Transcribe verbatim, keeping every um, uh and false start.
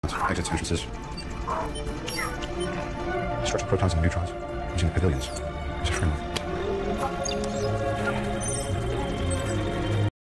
exits, entrances. Structure protons and neutrons using the pavilions as a framework.